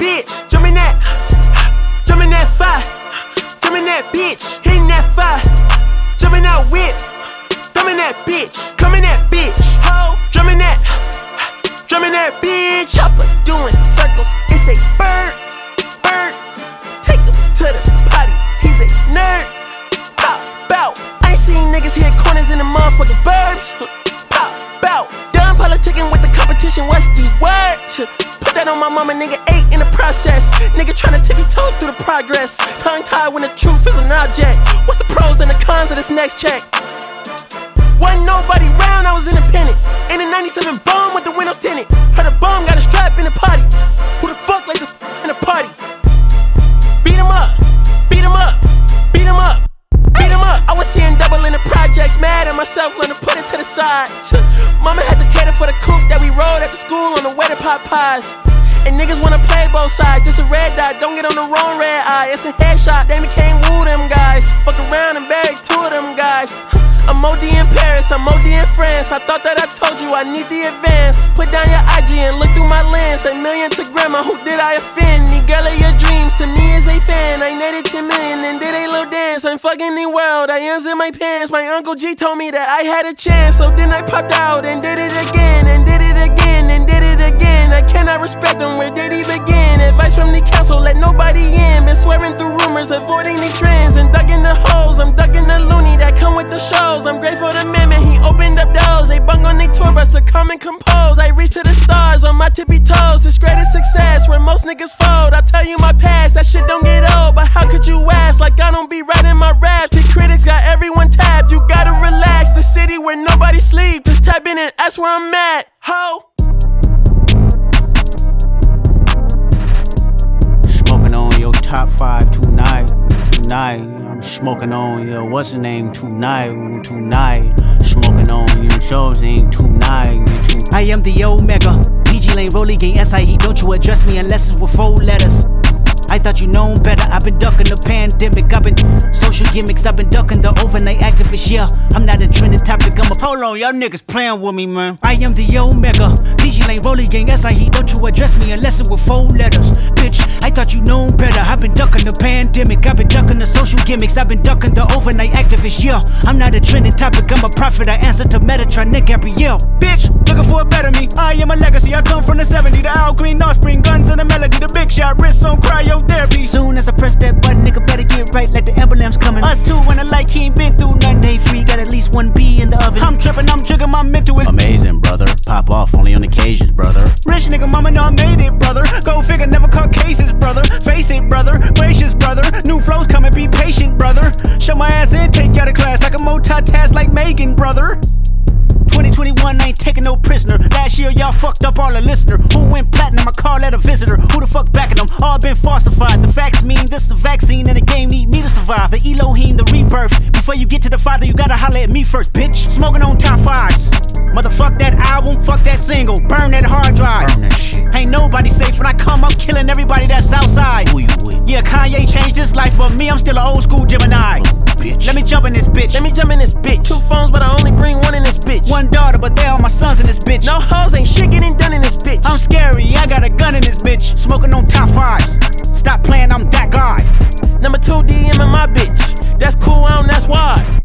bitch, jumping that fire, jumping that bitch, hitting that fire, jumping that whip, thumbing that bitch, coming that bitch, ho, drumming that bitch, chopper doing circles, it's a bird, take him to the potty, he's a nerd, pop out, I ain't seen niggas hit corners in the motherfucking burbs, pop out, done politicking with the competition, what's the word? Put that on my mama, nigga, 8 in the process, nigga tryna tippy-toe through the progress, tongue-tied when the truth is an object, what's the pros and the cons of this next check? Wasn't nobody round, I was independent. In a 97 bomb with the windows tinted. Heard a bomb got a strap in the party. Who the fuck like this in the party? Beat him up, beat him up, beat him up, beat him up. I was seeing double in the projects, mad at myself, learned to put it to the side. Mama had to cater for the coupe that we rode after school on the way to Popeyes. And niggas wanna play both sides, just a red dot, don't get on the wrong red eye. It's a headshot, they can't woo them guys. Fuck around and bury 2 of them guys. I'm OD in Paris, I'm OD in France. I thought that I told you I need the advance. Put down your IG and look through my lens. A million to grandma, who did I offend? The girl of your dreams to me is a fan. I netted 10 million and did a little dance. I'm fucking the world, I ends in my pants. My Uncle G told me that I had a chance. So then I popped out and did it again, and did it again, and did it again. I cannot respect them, where did he begin? Advice from the council, let nobody in. Been swearing through rumors, avoiding the trends. And ducking the hoes, I'm ducking the loony that come with the show. I'm grateful to man, he opened up doors. They bung on they tour bus to come and compose. I reach to the stars on my tippy toes. This greatest success where most niggas fold. I tell you my past, that shit don't get old. But how could you ask like I don't be writing my raps? The critics got everyone tapped. You gotta relax, the city where nobody sleep. Just tap in and ask where I'm at, ho. Smoking on your top 5 tonight. I'm smoking on your what's the name tonight. Smoking on your shows ain't tonight. I am the Omega, PG Lane, Rolly Gang, SIE. Don't you address me unless it's with 4 letters. I thought you known better, I've been ducking the pandemic. I've been social gimmicks, I've been ducking the overnight activists. Yeah, I'm not a trending topic, I'm a hold on, y'all niggas playing with me, man. I am the Omega, PG Lane, Rolly Gang, SIE. Don't you address me unless it with 4 letters. Bitch, I thought you known better, I've been ducking the pandemic. I've been ducking the social gimmicks, I've been ducking the overnight activists. Yeah, I'm not a trending topic, I'm a prophet, I answer to Metatron, Nick Gabrielle. Bitch, looking for a better me, I am a legacy. I come from the 70s, the Al Green, Offspring, guns and the melody. The big shot, wrists on cryotherapy. Soon as I press that button, nigga better get right like the emblem's coming. Us two when the light, he ain't been through nothing. Day free, got at least 1 B in the oven. I'm tripping, I'm jigging, my mental is amazing, brother. Pop off only on occasions, brother. Rich nigga, mama know I made it, brother. Go figure, never caught cases, brother. Face it, brother. Gracious, brother. New flows coming, be patient, brother. Show my ass in, take you out of class. I can multitask like Megan, brother. 2021, I ain't taking no prisoner. Last year, y'all fucked up all the listener. Who went platinum? I call that a visitor. Who the fuck backing them? All been falsified. The facts mean this is a vaccine and the game need me to survive. The Elohim, the rebirth. Before you get to the Father, you gotta holler at me first, bitch. Smoking on top 5s. Motherfuck that album, fuck that single. Burn that hard drive. Burn that shit. Ain't nobody safe when I come, I'm killing everybody that's outside. Who you with? Yeah, Kanye changed his life, but me, I'm still an old school Gemini. Bitch. Let me jump in this bitch. Let me jump in this bitch. 2 phones, but I only bring 1 in this bitch. 1 daughter, but they all my sons in this bitch. No hoes, ain't shit getting done in this bitch. I'm scary, I got a gun in this bitch. Smoking on top 5s. Stop playing, I'm that guy. Number 2 DM in my bitch. That's cool, that's why.